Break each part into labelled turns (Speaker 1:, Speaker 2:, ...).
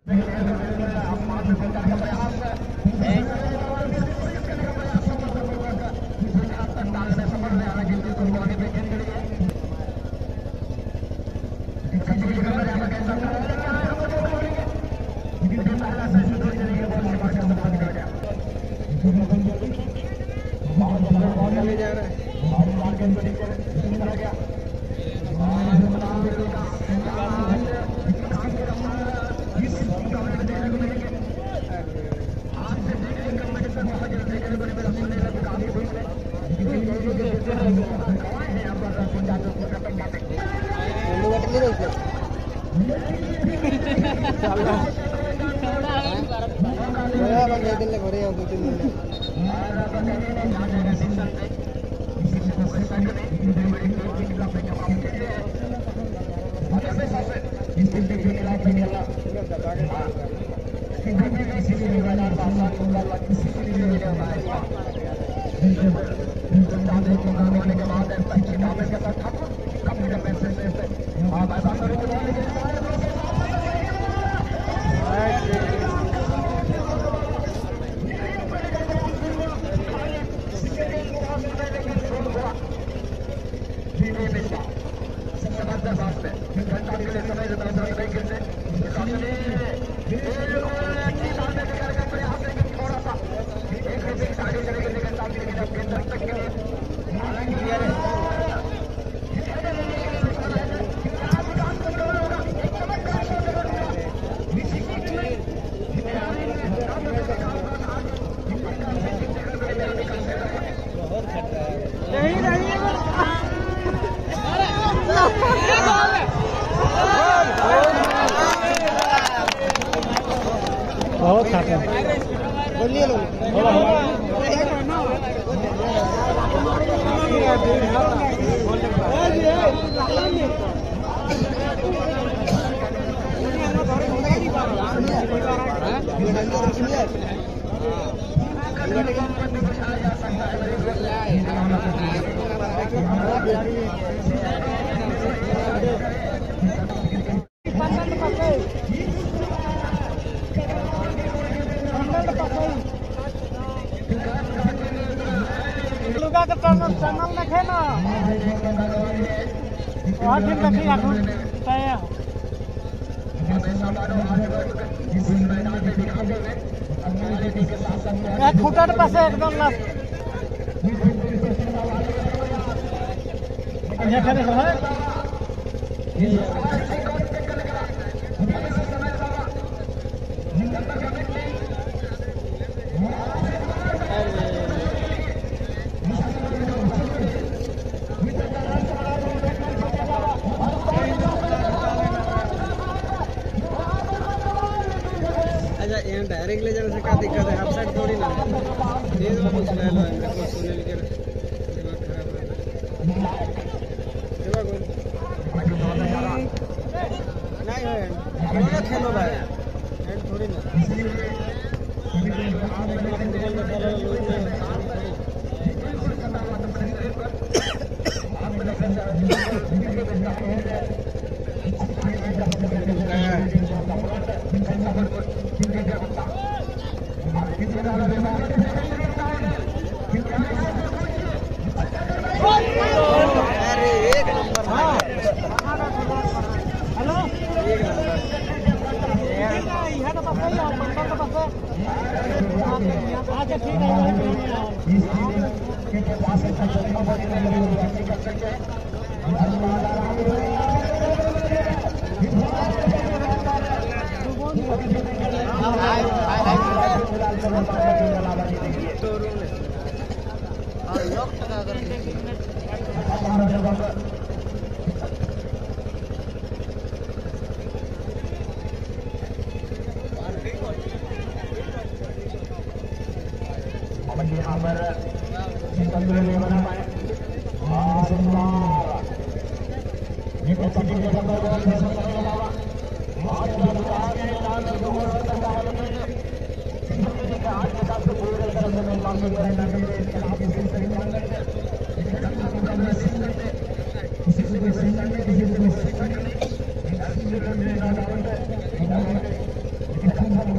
Speaker 1: बहुत खाते हैं। बोलिए लोग चैनल देखे ना और दिन देखी फुटर पास एकदम डायरेक्ट ले जाने से क्या दिक्कत है? हाफ साइड थोड़ी ना ये तो कुछ ले लो इनका कुछ सुनील के दिमाग खराब है नहीं है दोनों खेलो भाई एंड थोड़ी ना अरे एक नंबर हेलो एक नंबर यहाँ तो पास ही आओ मंडल तो पास अच्छा ठीक है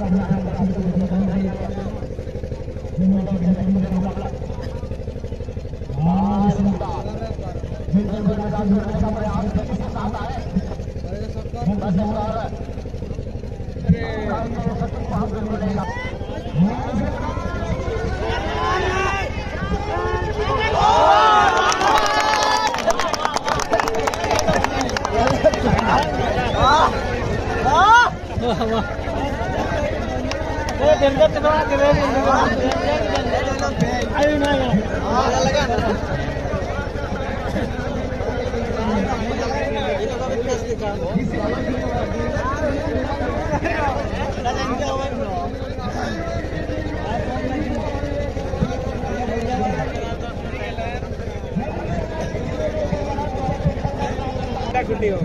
Speaker 1: गुड्डी हो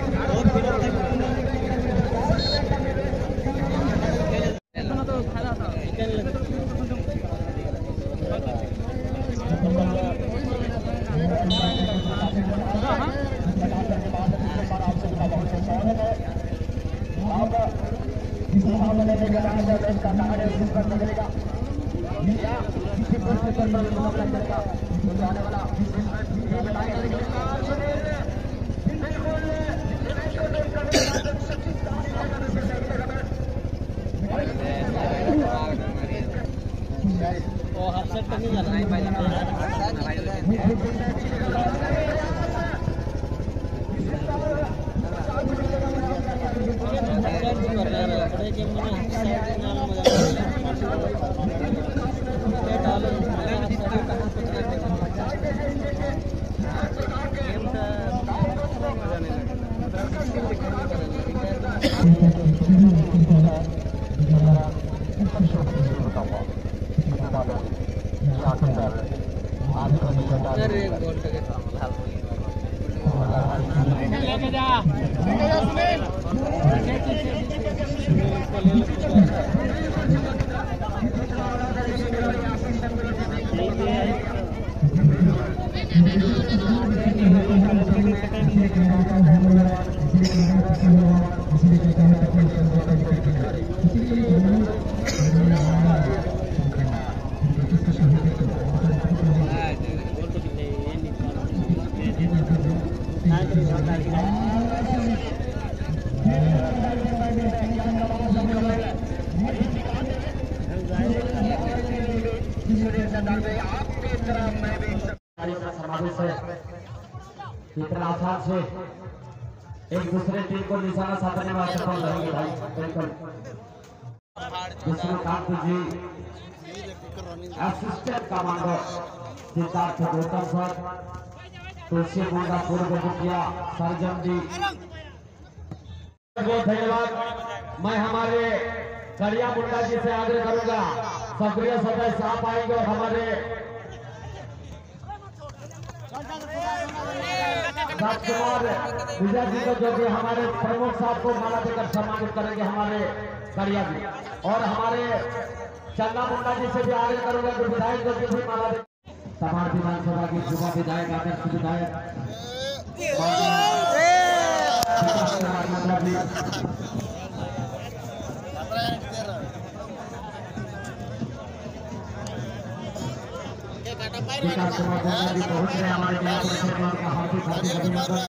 Speaker 2: इतना आसान से एक दूसरे टीम को निशाना साधने में असफल रहेंगे भाई। बिल्कुल Vishnukant ji assistant commando Siddharth Gautam sir Tulsi Munda पूर्व मुखिया सर्जन जी बहुत धन्यवाद। मैं हमारे कड़िया मुंडा जी से आग्रह करूंगा सक्रिय सदस्य आप आएंगे और हमारे राजकुमार विजय जी को जो कि हमारे प्रमुख साहब को माला देकर सम्मानित करेंगे हमारे कड़िया जी, और हमारे चन्ना मुंडा जी से भी आग्रह करूंगा कि विधायक को भी माला दे। तमाम विधानसभा की युवा विधायक आदर्श विधायक पहुंच रहे हमारे